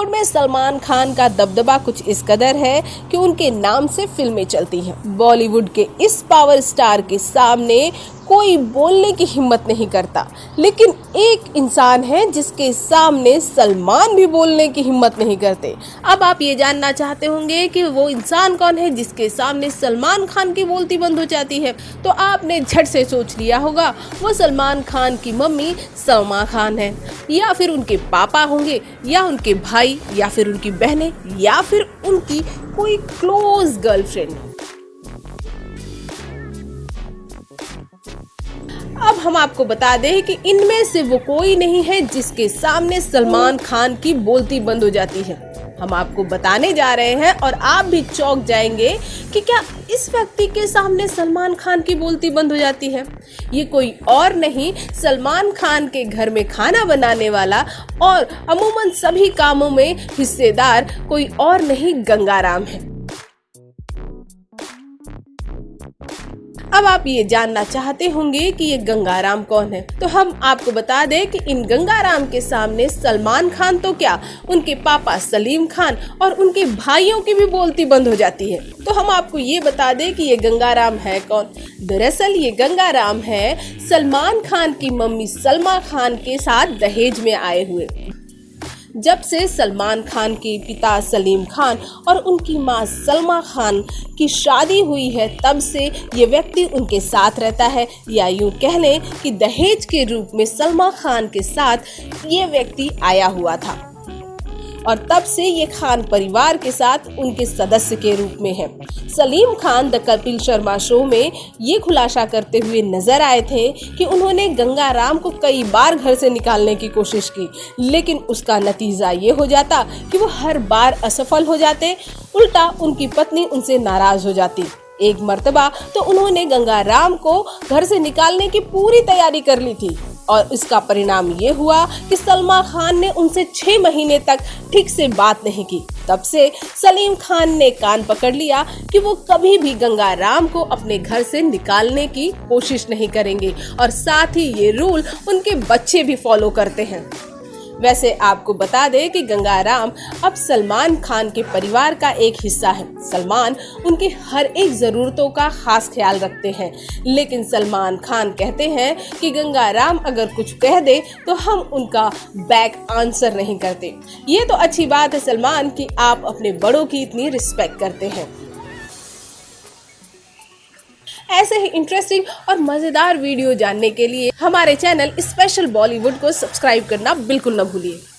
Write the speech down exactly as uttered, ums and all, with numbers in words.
बॉलीवुड में सलमान खान का दबदबा कुछ इस कदर है कि उनके नाम से फिल्में चलती हैं। बॉलीवुड के इस पावर स्टार के सामने कोई बोलने की हिम्मत नहीं करता, लेकिन एक इंसान है जिसके सामने सलमान भी बोलने की हिम्मत नहीं करते। अब आप ये जानना चाहते होंगे कि वो इंसान कौन है जिसके सामने सलमान खान की बोलती बंद हो जाती है, तो आपने झट से सोच लिया होगा वो सलमान खान की मम्मी सलमा खान है, या फिर उनके पापा होंगे, या उनके भाई, या फिर उनकी बहनें, या फिर उनकी कोई क्लोज गर्लफ्रेंड। अब हम आपको बता दें कि इनमें से वो कोई नहीं है जिसके सामने सलमान खान की बोलती बंद हो जाती है। हम आपको बताने जा रहे हैं और आप भी चौंक जाएंगे कि क्या इस व्यक्ति के सामने सलमान खान की बोलती बंद हो जाती है। ये कोई और नहीं, सलमान खान के घर में खाना बनाने वाला और अमूमन सभी कामों में हिस्सेदार कोई और नहीं, गंगाराम है। अब आप ये जानना चाहते होंगे कि ये गंगाराम कौन है, तो हम आपको बता दें कि इन गंगाराम के सामने सलमान खान तो क्या, उनके पापा सलीम खान और उनके भाइयों की भी बोलती बंद हो जाती है। तो हम आपको ये बता दें कि ये गंगाराम है कौन। दरअसल ये गंगाराम है सलमान खान की मम्मी सलमा खान के साथ दहेज में आए हुए। जब से सलमान खान के पिता सलीम खान और उनकी मां सलमा खान की शादी हुई है, तब से ये व्यक्ति उनके साथ रहता है, या यूं कह लें कि दहेज के रूप में सलमा खान के साथ ये व्यक्ति आया हुआ था, और तब से ये खान परिवार के साथ उनके सदस्य के रूप में है। सलीम खान द कपिल शर्मा शो में ये खुलासा करते हुए नजर आए थे कि उन्होंने गंगाराम को कई बार घर से निकालने की कोशिश की, लेकिन उसका नतीजा ये हो जाता कि वो हर बार असफल हो जाते। उल्टा उनकी पत्नी उनसे नाराज हो जाती। एक मर्तबा तो उन्होंने गंगाराम को घर से निकालने की पूरी तैयारी कर ली थी, और इसका परिणाम ये हुआ कि सलमा खान ने उनसे छह महीने तक ठीक से बात नहीं की। तब से सलीम खान ने कान पकड़ लिया कि वो कभी भी गंगाराम को अपने घर से निकालने की कोशिश नहीं करेंगे, और साथ ही ये रूल उनके बच्चे भी फॉलो करते हैं। वैसे आपको बता दें कि गंगाराम अब सलमान खान के परिवार का एक हिस्सा है। सलमान उनकी हर एक जरूरतों का खास ख्याल रखते हैं, लेकिन सलमान खान कहते हैं कि गंगाराम अगर कुछ कह दे तो हम उनका बैक आंसर नहीं करते। ये तो अच्छी बात है सलमान कि आप अपने बड़ों की इतनी रिस्पेक्ट करते हैं। ऐसे ही इंटरेस्टिंग और मजेदार वीडियो जानने के लिए हमारे चैनल स्पेशल बॉलीवुड को सब्सक्राइब करना बिल्कुल न भूलिए।